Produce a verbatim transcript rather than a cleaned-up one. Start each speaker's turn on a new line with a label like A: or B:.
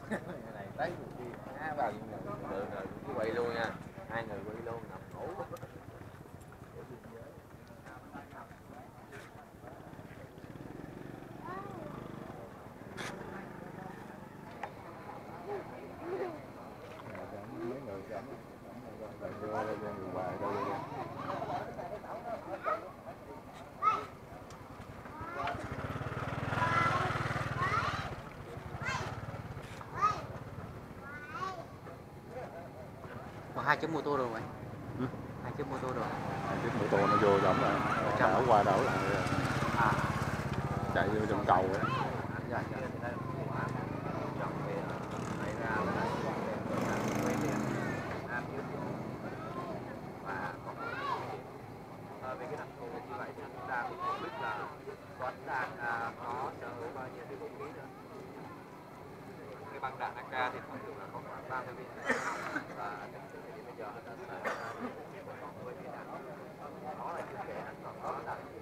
A: này tới đi á vào được rồi cứ quay luôn nha, hai người quay luôn nằm ngủ. Mấy người chấm người hoài đâu
B: Có hai chiếc mô tô rồi mày.
C: Ừ?
B: Hai chiếc mô tô rồi.
C: Hai chiếc mô tô nó vô giống là đảo qua đảo lại
B: À.
C: chạy vô trong cầu vậy.
B: Dạ, dạ.
A: Về cái đặc thù như vậy thì chúng ta cũng không biết là Tuấn đang à, có sở hữu bao nhiêu cái vũ khí nữa. Cái băng đạn a ca thì thông thường là có khoảng ba mươi viên và đến thời điểm bây giờ nó đã xài ra còn mười viên đạn. Nó là chưa kể hắn còn có đạn